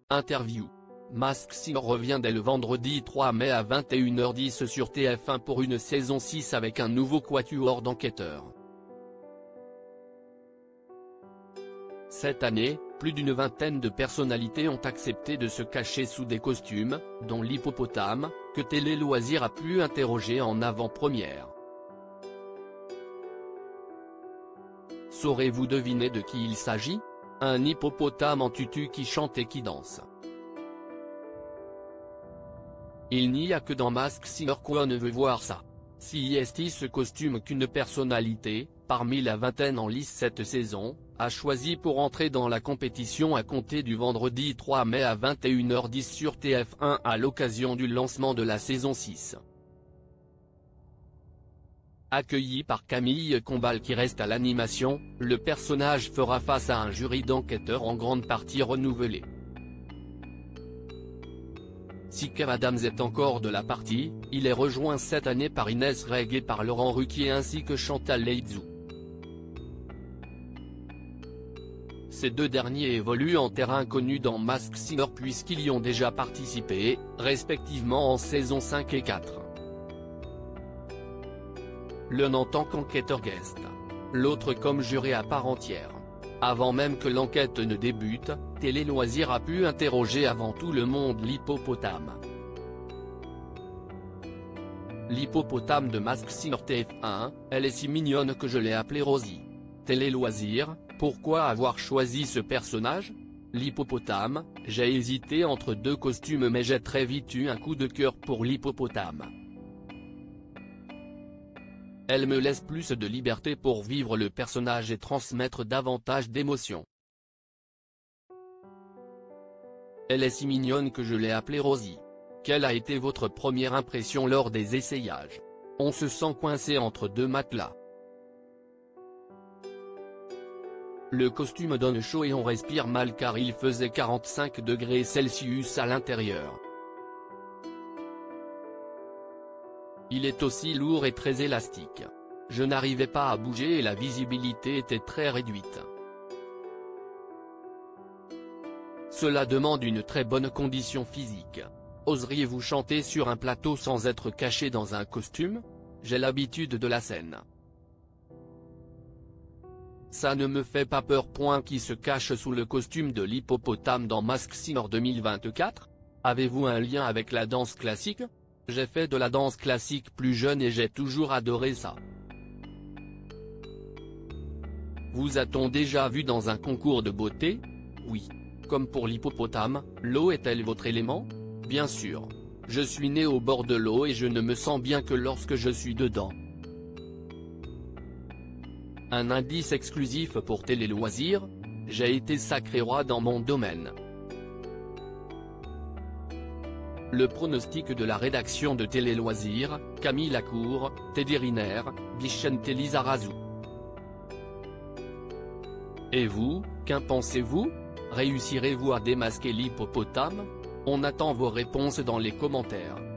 Interview. Masked Singer revient dès le vendredi 3 mai à 21h10 sur TF1 pour une saison 6 avec un nouveau quatuor d'enquêteurs. Cette année, plus d'une vingtaine de personnalités ont accepté de se cacher sous des costumes, dont l'hippopotame, que Télé Loisirs a pu interroger en avant-première. Saurez-vous deviner de qui il s'agit? Un hippopotame en tutu qui chante et qui danse. Il n'y a que dans Masked Singer qu'on ne veut voir ça. Si est ce costume qu'une personnalité, parmi la vingtaine en lice cette saison, a choisi pour entrer dans la compétition à compter du vendredi 3 mai à 21h10 sur TF1 à l'occasion du lancement de la saison 6. Accueilli par Camille Combal qui reste à l'animation, le personnage fera face à un jury d'enquêteurs en grande partie renouvelé. Si Kev Adams est encore de la partie, il est rejoint cette année par Inès Reg et par Laurent Ruquier ainsi que Chantal Leitzou. Ces deux derniers évoluent en terrain connu dans Masked Singer puisqu'ils y ont déjà participé, respectivement en saison 5 et 4. L'un en tant qu'enquêteur guest, l'autre comme juré à part entière. Avant même que l'enquête ne débute, Télé Loisirs a pu interroger avant tout le monde l'hippopotame. L'hippopotame de Masked Singer TF1, elle est si mignonne que je l'ai appelée Rosie. Télé Loisirs, pourquoi avoir choisi ce personnage? L'hippopotame, j'ai hésité entre deux costumes mais j'ai très vite eu un coup de cœur pour l'hippopotame. Elle me laisse plus de liberté pour vivre le personnage et transmettre davantage d'émotions. Elle est si mignonne que je l'ai appelée Rosie. Quelle a été votre première impression lors des essayages? On se sent coincé entre deux matelas. Le costume donne chaud et on respire mal car il faisait 45 degrés Celsius à l'intérieur. Il est aussi lourd et très élastique. Je n'arrivais pas à bouger et la visibilité était très réduite. Cela demande une très bonne condition physique. Oseriez-vous chanter sur un plateau sans être caché dans un costume? J'ai l'habitude de la scène. Ça ne me fait pas peur. Qui se cache sous le costume de l'hippopotame dans Masked Singer 2024? Avez-vous un lien avec la danse classique? J'ai fait de la danse classique plus jeune et j'ai toujours adoré ça. Vous a-t-on déjà vu dans un concours de beauté? Oui. Comme pour l'hippopotame, l'eau est-elle votre élément? Bien sûr. Je suis né au bord de l'eau et je ne me sens bien que lorsque je suis dedans. Un indice exclusif pour Télé Loisirs, j'ai été sacré roi dans mon domaine. Le pronostic de la rédaction de Télé Loisirs, Camille Lacour, Teddy Riner, Vicente Lizarazu. Et vous, qu'en pensez-vous? Réussirez-vous à démasquer l'hippopotame? On attend vos réponses dans les commentaires.